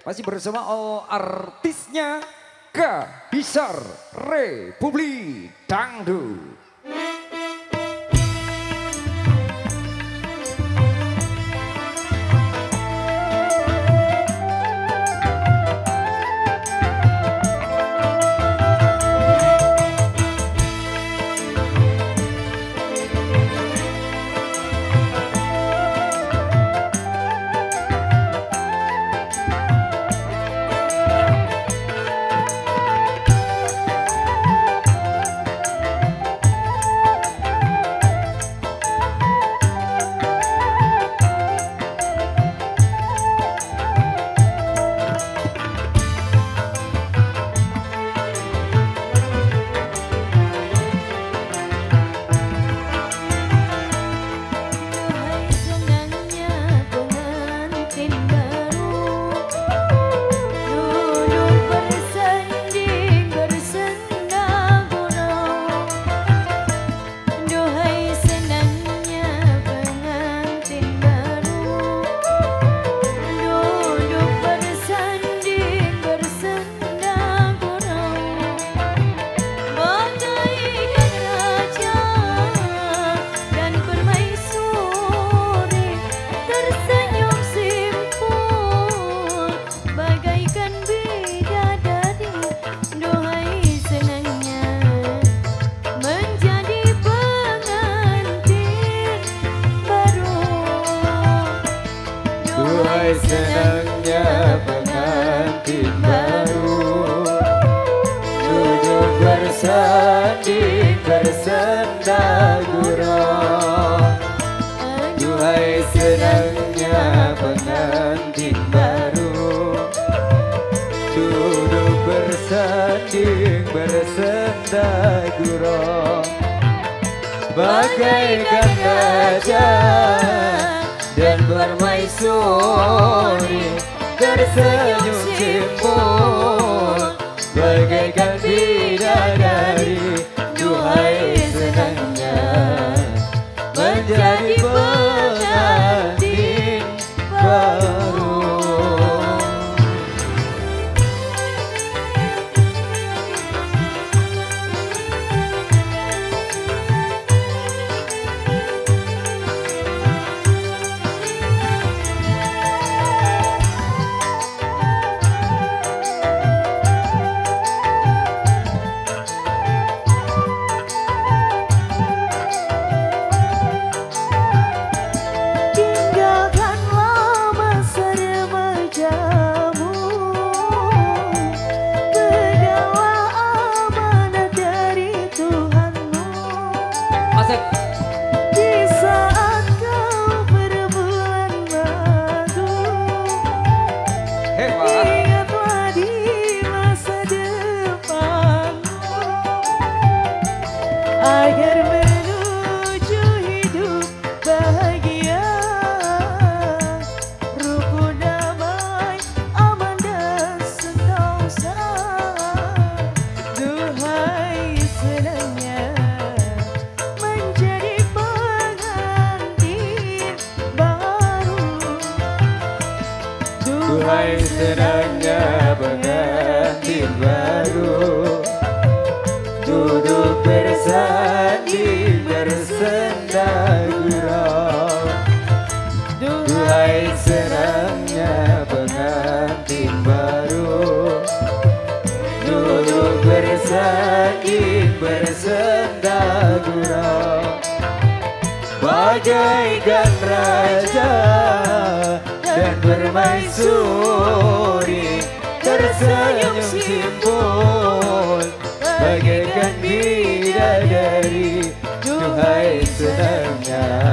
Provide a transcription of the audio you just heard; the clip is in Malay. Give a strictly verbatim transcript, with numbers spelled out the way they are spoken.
Masih bersama all artisnya Kaisar Republik Dangdut. Senangnya pengantin baru duduk bersanding bersenda gurau. Duhai senangnya pengantin baru duduk bersanding bersenda gurau. Bagaikan raja dan bermaisuri tersenyum simpul bagaikan bidadari. Duhai senangnya menjadi pengantin baru. Agar menuju hidup bahagia, rukun damai, aman dan sentosa. Duhai senangnya menjadi pengantin baru. Duhai senangnya pengantin baru duduk bersanding bersenda gurau. Duhai senangnya pengantin baru duduk bersanding bersenda gurau. Bagaikan raja dan bermaisuri tersenyum simpul bagaikan bidadari. Duhai senangnya